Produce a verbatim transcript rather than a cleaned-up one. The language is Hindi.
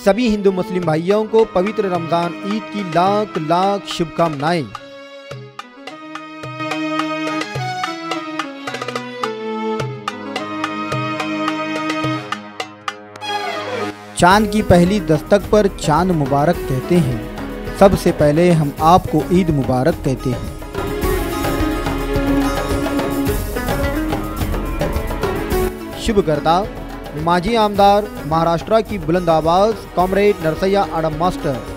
सभी हिंदू मुस्लिम भाइयों को पवित्र रमजान ईद की लाख लाख शुभकामनाएं। चांद की पहली दस्तक पर चांद मुबारक कहते हैं। सबसे पहले हम आपको ईद मुबारक कहते हैं। शुभकर्ता माजी आमदार महाराष्ट्र की बुलंद आवाज कॉमरेड नरसैया आडम मास्टर।